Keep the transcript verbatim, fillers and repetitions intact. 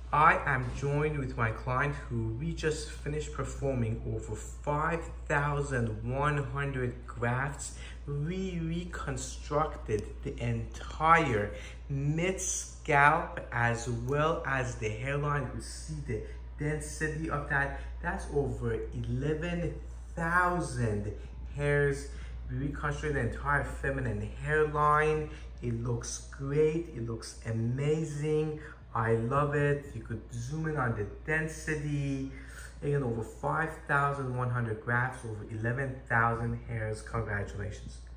I am joined with my client who we just finished performing over five thousand one hundred grafts. We reconstructed the entire mid scalp as well as the hairline. You see the density of that. That's over eleven thousand hairs. We reconstructed the entire feminine hairline. It looks great. It looks amazing. I love it. You could zoom in on the density. Again, over five thousand one hundred grafts, over eleven thousand hairs. Congratulations.